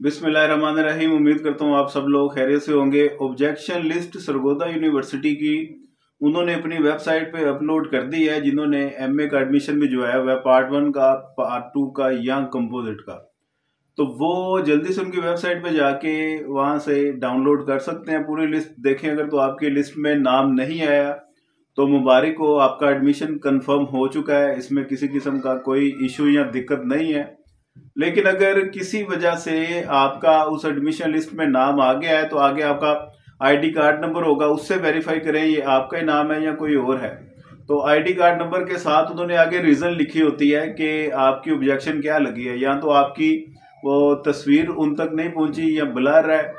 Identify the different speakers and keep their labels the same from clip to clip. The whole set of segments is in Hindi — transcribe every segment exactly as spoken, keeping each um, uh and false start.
Speaker 1: बिस्मिल्लाहिर्रहमानिर्रहीम। उम्मीद करता हूँ आप सब लोग खैरियत से होंगे। ऑब्जेक्शन लिस्ट सरगोदा यूनिवर्सिटी की उन्होंने अपनी वेबसाइट पे अपलोड कर दी है। जिन्होंने एमए का एडमिशन भी जो है वह पार्ट वन का, पार्ट टू का, यंग कंपोजिट का, तो वो जल्दी से उनकी वेबसाइट पे जाके वहाँ से डाउनलोड कर सकते हैं। पूरी लिस्ट देखें। अगर तो आपकी लिस्ट में नाम नहीं आया तो मुबारक हो, आपका एडमिशन कंफर्म हो चुका है। इसमें किसी किस्म का कोई इशू या दिक्कत नहीं है। लेकिन अगर किसी वजह से आपका उस एडमिशन लिस्ट में नाम आ गया है तो आगे आपका आईडी कार्ड नंबर होगा, उससे वेरीफाई करें ये आपका ही नाम है या कोई और है। तो आईडी कार्ड नंबर के साथ उन्होंने आगे रीजन लिखी होती है कि आपकी ऑब्जेक्शन क्या लगी है। या तो आपकी वो तस्वीर उन तक नहीं पहुंची या ब्लर है,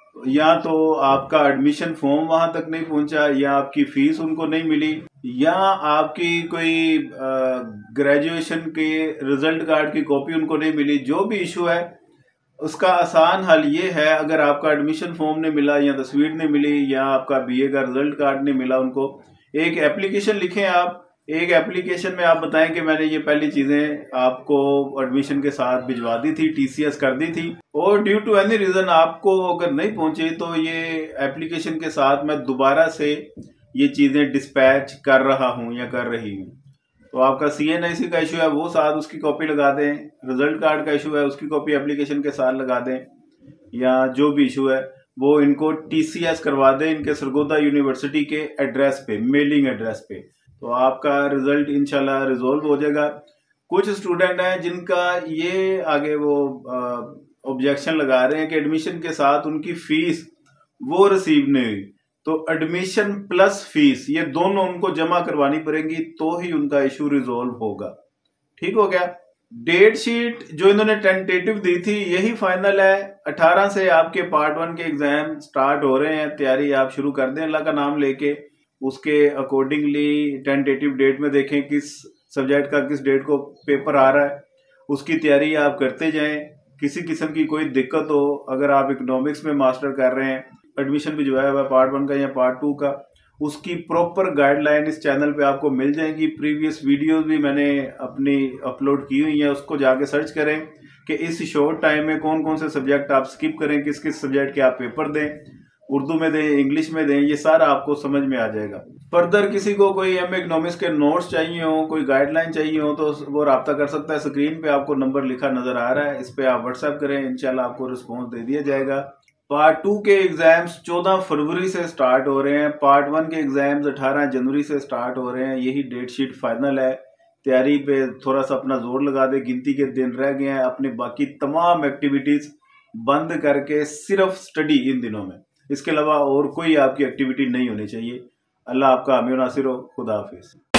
Speaker 1: या तो आपका एडमिशन फॉर्म वहां तक नहीं पहुंचा, या आपकी फीस उनको नहीं मिली, या आपकी कोई ग्रेजुएशन के रिजल्ट कार्ड की कॉपी उनको नहीं मिली। जो भी इशू है उसका आसान हल ये है, अगर आपका एडमिशन फॉर्म नहीं मिला या तस्वीर नहीं मिली या आपका बीए का रिजल्ट कार्ड नहीं मिला, उनको एक एप्लीकेशन लिखें। आप एक एप्लीकेशन में आप बताएं कि मैंने ये पहली चीजें आपको एडमिशन के साथ भिजवा दी थी, टीसीएस कर दी थी, और ड्यू टू एनी रीजन आपको अगर नहीं पहुंची तो ये एप्लीकेशन के साथ मैं दोबारा से ये चीजें डिस्पैच कर रहा हूं या कर रही हूं। तो आपका सीएनआईसी का इशू है वो साथ उसकी कॉपी लगा दें, रिजल्ट कार्ड का इशू है उसकी कॉपी एप्लीकेशन के साथ लगा दें, या जो भी इशू है वो इनको टीसीएस करवा दें इनके सरगोदा यूनिवर्सिटी के एड्रेस पे, मेलिंग एड्रेस पे। तो आपका रिजल्ट इंशाल्लाह रिजोल्व हो जाएगा। कुछ स्टूडेंट हैं जिनका ये आगे वो ऑब्जेक्शन लगा रहे हैं कि एडमिशन के साथ उनकी फीस वो रिसीव नहीं हुई, तो एडमिशन प्लस फीस ये दोनों उनको जमा करवानी पड़ेंगी तो ही उनका इशू रिजोल्व होगा। ठीक हो गया। डेट शीट जो इन्होंने टेंटेटिव दी थी यही फाइनल है। अठारह से आपके पार्ट वन के एग्जाम स्टार्ट हो रहे हैं, तैयारी आप शुरू कर दें अल्लाह का नाम लेके। उसके अकॉर्डिंगली टेंटेटिव डेट में देखें किस सब्जेक्ट का किस डेट को पेपर आ रहा है, उसकी तैयारी आप करते जाएं। किसी किस्म की कोई दिक्कत हो, अगर आप इकोनॉमिक्स में मास्टर कर रहे हैं, एडमिशन भी जो है वह पार्ट वन का या पार्ट टू का, उसकी प्रॉपर गाइडलाइन इस चैनल पे आपको मिल जाएगी। प्रीवियस वीडियोस भी मैंने अपनी अपलोड की हुई हैं, उसको जाके सर्च करें कि इस शॉर्ट टाइम में कौन कौन से सब्जेक्ट आप स्किप करें, किस किस सब्जेक्ट के आप पेपर दें, उर्दू में दें, इंग्लिश में दें, ये सारा आपको समझ में आ जाएगा। फर्दर किसी को कोई एम इकोनॉमिक्स के नोट्स चाहिए हो, कोई गाइडलाइन चाहिए हो तो वो रब्ता कर सकता है। स्क्रीन पे आपको नंबर लिखा नजर आ रहा है, इस पे आप व्हाट्सएप करें, इंशाल्लाह आपको रिस्पॉन्स दे दिया जाएगा। पार्ट टू के एग्जाम्स चौदह फरवरी से स्टार्ट हो रहे हैं, पार्ट वन के एग्जाम्स अठारह जनवरी से स्टार्ट हो रहे हैं। यही डेट शीट फाइनल है। तैयारी पे थोड़ा सा अपना जोर लगा दे, गिनती के दिन रह गए हैं, अपने बाकी तमाम एक्टिविटीज बंद करके सिर्फ स्टडी इन दिनों में, इसके अलावा और कोई आपकी एक्टिविटी नहीं होनी चाहिए। अल्लाह आपका हामी नासिर हो। खुदा हाफिज।